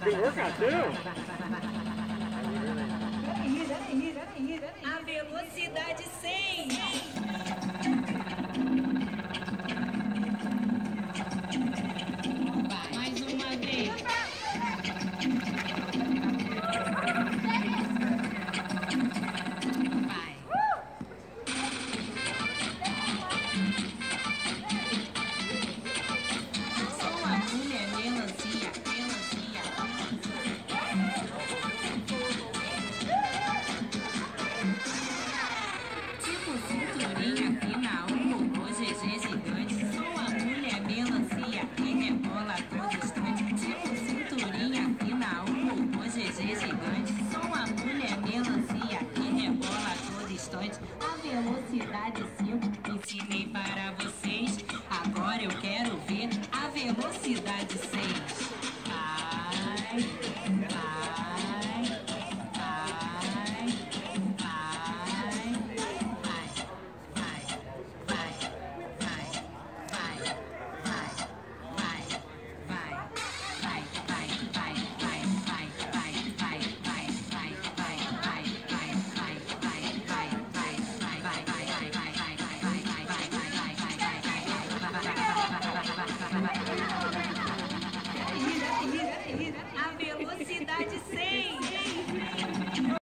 Good workout too. A velocidade 100. Vai, mais uma vez. Vai. Sou a mulher melancia, melancia. Tipo cinturinha fina, um robô GG gigante. Sou a mulher melancia que rebola a todo instante. Tipo cinturinha fina, um robô GG gigante. Sou a mulher melancia que rebola a todo instante. A velocidade 5 ensinei para vocês. Agora eu quero ver a velocidade 100.